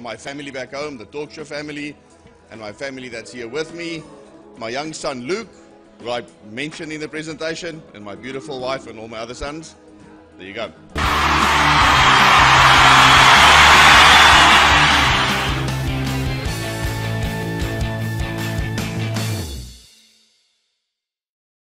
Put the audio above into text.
my family back home, the Talksure family, and my family that's here with me, my young son Luke, who I mentioned in the presentation, and my beautiful wife and all my other sons. There you go.